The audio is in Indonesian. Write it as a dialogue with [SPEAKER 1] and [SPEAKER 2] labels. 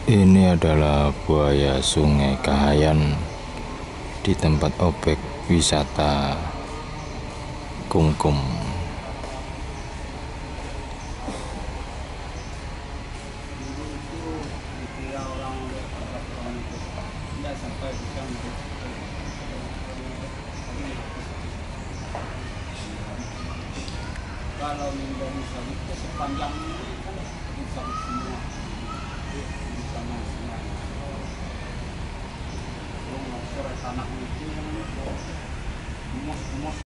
[SPEAKER 1] Ini adalah buaya Sungai Kahayan di tempat objek wisata Kungkum.
[SPEAKER 2] Kalau dari sawit itu sepanjang ini kan sawit semua di sana semua. Kalau tanah itu yang